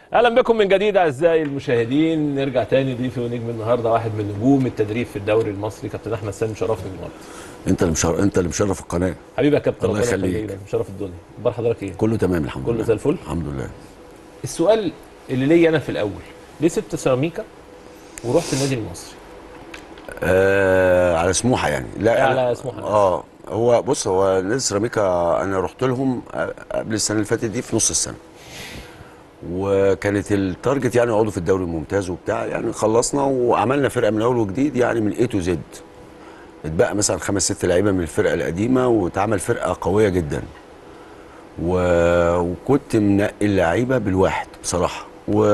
اهلا بكم من جديد اعزائي المشاهدين. نرجع تاني ضيفي ونجم النهارده واحد من نجوم التدريب في الدوري المصري، كابتن احمد سامي. مشرفني النهارده. انت اللي مشرف القناه. حبيبي يا كابتن، الله ربنا يخليك. يخليك، مشرف الدنيا. اخبار حضرتك ايه؟ كله تمام الحمد لله. كله زي الفل الحمد لله. السؤال اللي ليا انا في الاول، ليه سبت سيراميكا ورحت النادي المصري؟ على سموحه يعني. لا على سموحه. هو بص، هو نادي سيراميكا انا رحت لهم قبل السنه اللي فاتت دي في نص السنه، وكانت التارجت يعني يقعدوا في الدوري الممتاز وبتاع. يعني خلصنا وعملنا فرقه من اول وجديد، يعني من A to Z. اتبقى مثلا 5 6 لعيبه من الفرقه القديمه واتعمل فرقه قويه جدا. وكنت منقي اللعيبه بالواحد بصراحه.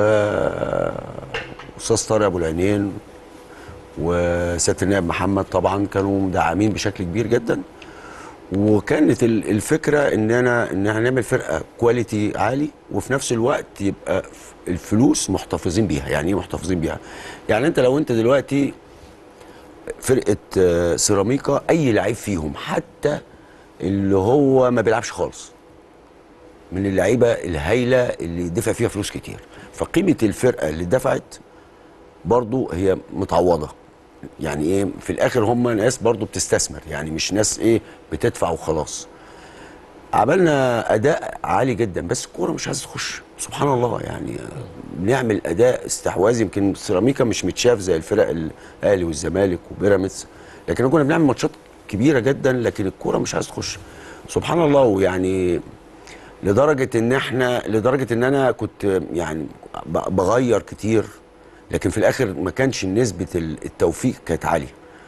استاذ طارق ابو العينين وسياده النائب محمد طبعا كانوا مدعمين بشكل كبير جدا. وكانت الفكره ان احنا نعمل فرقه كواليتي عالي، وفي نفس الوقت يبقى الفلوس محتفظين بيها. يعني ايه محتفظين بيها؟ يعني لو انت دلوقتي فرقه سيراميكا، اي لعيب فيهم حتى اللي هو ما بيلعبش خالص، من اللعيبه الهايله اللي دفع فيها فلوس كتير، فقيمه الفرقه اللي دفعت برضو هي متعوضه. يعني ايه؟ في الاخر هم ناس برضو بتستثمر، يعني مش ناس ايه بتدفع وخلاص. عملنا اداء عالي جدا، بس الكوره مش عايزه تخش. سبحان الله، يعني بنعمل اداء استحواذ. يمكن سيراميكا مش متشاف زي الفرق الاهلي والزمالك وبيراميدز، لكن كنا بنعمل ماتشات كبيره جدا، لكن الكوره مش عايزه تخش. سبحان الله. ويعني لدرجه ان انا كنت يعني بغير كتير، لكن في الاخر ما كانش نسبه التوفيق كانت عاليه.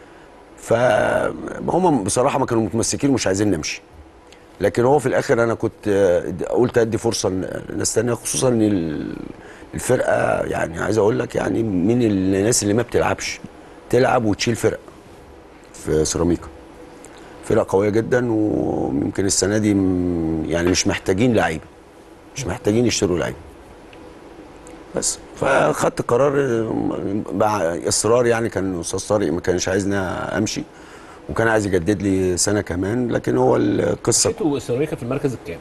فهم بصراحه ما كانوا متمسكين ومش عايزين نمشي. لكن هو في الاخر انا كنت قلت ادي فرصه لناس ثانيه، خصوصا ان الفرقه يعني عايز اقول لك يعني من الناس اللي ما بتلعبش تلعب وتشيل فرقه في سيراميكا. فرقه قويه جدا، ويمكن السنه دي يعني مش محتاجين لعيبه، مش محتاجين يشتروا لعيبه. بس فاخدت قرار مع اصرار. يعني كان الاستاذ طارق ما كانش عايزني امشي، وكان عايز يجدد لي سنه كمان، لكن هو القصه. مشيتوا سيراميكا في المركز الكام؟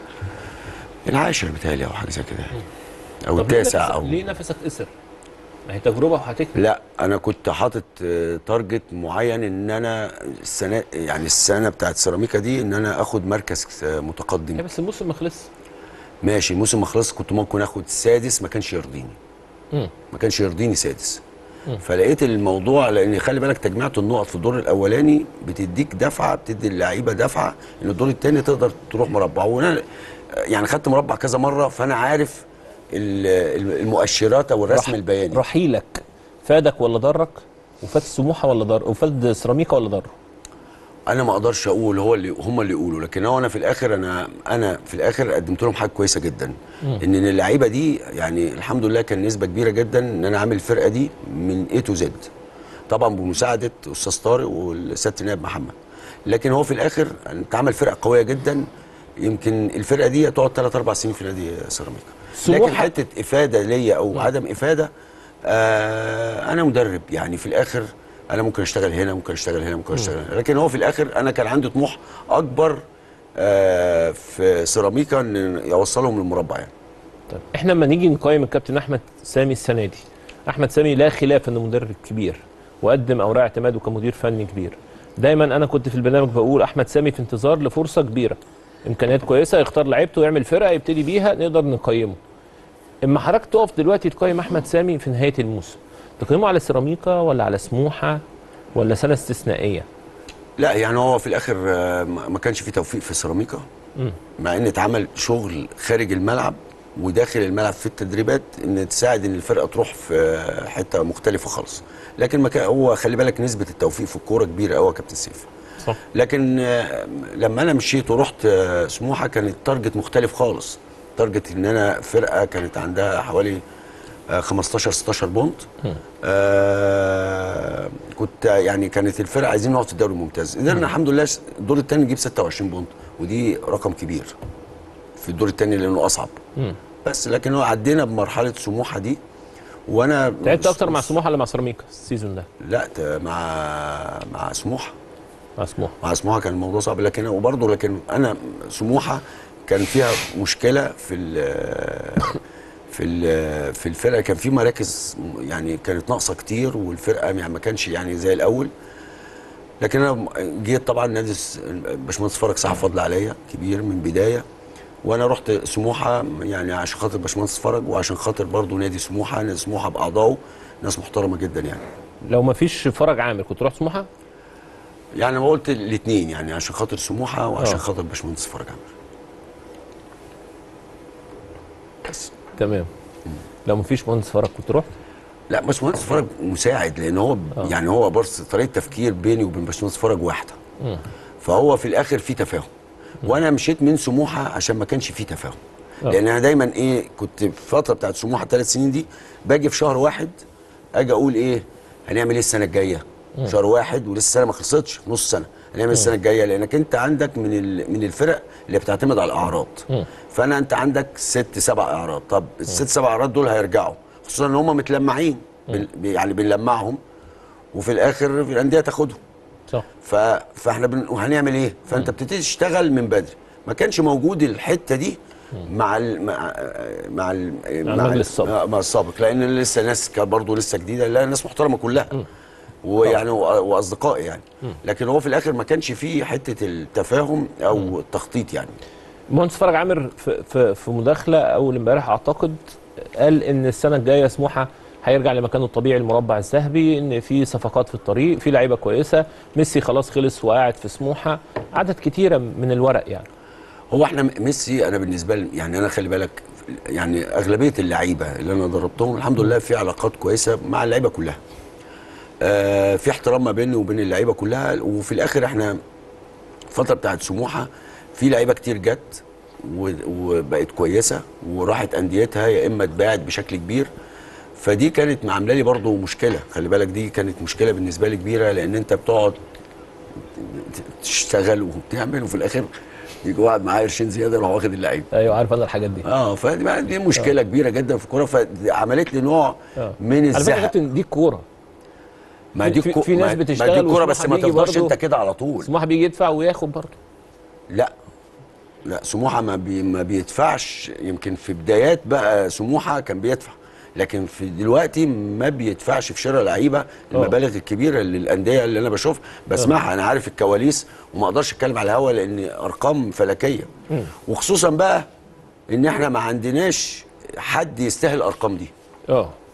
العاشر بتهيألي او حاجه زي كده، او طب التاسع. او ليه نفسك قصر؟ ما هي تجربه وهتكمل. لا، انا كنت حاطط تارجت معين ان انا السنه بتاعت سيراميكا دي ان انا اخد مركز متقدم. بس الموسم ما خلص. ماشي، الموسم ما خلص، كنت ممكن اخد السادس، ما كانش يرضيني. ما كانش يرضيني سادس. فلقيت الموضوع، لان خلي بالك تجميعة النقط في الدور الاولاني بتديك دفعه، بتدي اللعيبه دفعه ان الدور الثاني تقدر تروح مربع. وانا يعني خدت مربع كذا مره، فانا عارف المؤشرات او الرسم البياني. رحيلك فادك ولا ضرك؟ وفاد سموحه ولا ضر؟ وفاد سيراميكا ولا ضر؟ انا ما اقدرش اقول، هم اللي يقولوا. لكن انا في الاخر انا في الاخر قدمت لهم حاجه كويسه جدا. ان اللعيبه دي يعني الحمد لله كان نسبه كبيره جدا ان انا عامل الفرقه دي من A to Z، طبعا بمساعده استاذ طارق والسياده النائب محمد. لكن هو في الاخر اتعمل فرقه قويه جدا. يمكن الفرقه دي تقعد 3 4 سنين في نادي سيراميكا. لكن حته افاده ليا او عدم افاده، انا مدرب. يعني في الاخر انا ممكن اشتغل هنا، ممكن اشتغل هنا، ممكن اشتغل هنا. لكن هو في الاخر انا كان عندي طموح اكبر في سيراميكا ان يوصلهم للمربع يعني. طيب احنا لما نيجي نقيم الكابتن احمد سامي السنه دي، احمد سامي لا خلاف انه مدرب كبير وقدم اوراق اعتماده كمدير فني كبير. دايما انا كنت في البرنامج بقول احمد سامي في انتظار لفرصه كبيره، امكانيات كويسه، يختار لعيبته ويعمل فرقه يبتدي بيها نقدر نقيمه. اما حضرتك تقف دلوقتي تقيم احمد سامي في نهايه الموسم، تقيمه على سيراميكا ولا على سموحه ولا سنه استثنائيه؟ لا يعني هو في الاخر ما كانش في توفيق في سيراميكا، مع ان اتعمل شغل خارج الملعب وداخل الملعب في التدريبات ان تساعد ان الفرقه تروح في حته مختلفه خالص. لكن ما هو خلي بالك نسبه التوفيق في الكوره كبيره قوي يا كابتن سيف. صح. لكن لما انا مشيت ورحت سموحه كان التارجت مختلف خالص. تارجت ان انا فرقه كانت عندها حوالي 15 16 بونت. كنت يعني كانت الفرقه عايزين نقعد في الدوري الممتاز. قدرنا الحمد لله الدور الثاني نجيب 26 بونت، ودي رقم كبير في الدور الثاني لانه اصعب. بس لكن هو عدينا بمرحله سموحه دي. وانا لعبت اكتر مع سموحه ولا مع سيراميكا السيزون ده؟ لا، مع سموحه. مع سموحه كان الموضوع صعب. لكن انا سموحه كان فيها مشكله في في الفرقه كان في مراكز يعني كانت ناقصه كتير، والفرقه يعني ما كانش يعني زي الاول. لكن انا جيت طبعا نادي باشمهندس فرج صاحب فضل عليا كبير من بدايه، وانا رحت سموحه يعني عشان خاطر باشمهندس فرج، وعشان خاطر برضو نادي سموحه. نادي سموحه باعضائه ناس محترمه جدا يعني. لو ما فيش فرج عامر كنت رحت سموحه؟ يعني انا قلت الاثنين، يعني عشان خاطر سموحه وعشان خاطر باشمهندس فرج عامر. بس تمام. لو ما فيش مهندس فرج كنت رحت؟ لا، باشمهندس فرج مساعد، لان هو يعني هو بس طريقه تفكير بيني وبين باشمهندس فرج واحده. فهو في الاخر في تفاهم. وانا مشيت من سموحه عشان ما كانش في تفاهم. لان انا دايما كنت في الفتره بتاعت سموحه 3 سنين دي باجي في شهر واحد اجي اقول هنعمل ايه السنه الجايه؟ شهر واحد ولسه السنه ما خلصتش، نص سنه هنعمل السنه الجايه، لانك انت عندك من الفرق اللي بتعتمد على الاعراض. انت عندك 6 7 اعراض. طب الست 7 اعراض دول هيرجعوا، خصوصا ان هم متلمعين، يعني بنلمعهم وفي الاخر في الانديه تاخدهم. صح. فاحنا هنعمل ايه؟ فانت بتبتدي تشتغل من بدري. ما كانش موجود الحته دي مع المجلس السابق. مع السابق، لان لسه ناس كانت برضه لسه جديده، لا ناس محترمه كلها ويعني واصدقائي يعني. لكن هو في الاخر ما كانش فيه حته التفاهم او التخطيط يعني. مهندس فرج عامر في مداخله اول امبارح اعتقد قال ان السنه الجايه سموحه هيرجع لمكانه الطبيعي المربع الذهبي، ان في صفقات في الطريق، في لعيبه كويسه، ميسي خلاص خلص وقاعد في سموحه، عدد كتيره من الورق يعني. هو احنا ميسي انا بالنسبه لي يعني انا خلي بالك يعني اغلبيه اللعيبه اللي انا دربتهم الحمد لله في علاقات كويسه مع اللعيبه كلها. في احترام ما بيني وبين اللعيبه كلها. وفي الاخر احنا الفتره بتاعت سموحه في لعيبه كتير جت وبقت كويسه وراحت انديتها يا اما اتباعت بشكل كبير. فدي كانت عامله لي برضه مشكله، خلي بالك دي كانت مشكله بالنسبه لي كبيره، لان انت بتقعد تشتغل وبتعمل وفي الاخر يجي واحد معاه قرشين زياده يروح واخد اللعيب. ايوه عارف انا الحاجات دي. فدي مشكله كبيره جدا في الكوره، فعملت لي نوع من الزهق. على فكره دي الكوره. ما دي في ناس بتشتغل، ما دي الكوره، بس ما تفضلش انت كده على طول. سموحه بيجي يدفع وياخد برضه. لا سموحه ما بيدفعش. يمكن في بدايات بقى سموحه كان بيدفع، لكن في دلوقتي ما بيدفعش في شراء لعيبه المبالغ الكبيره اللي الانديه اللي انا بسمعها. انا عارف الكواليس وما اقدرش اتكلم على الهوا لان ارقام فلكيه. وخصوصا بقى ان احنا ما عندناش حد يستاهل الارقام دي.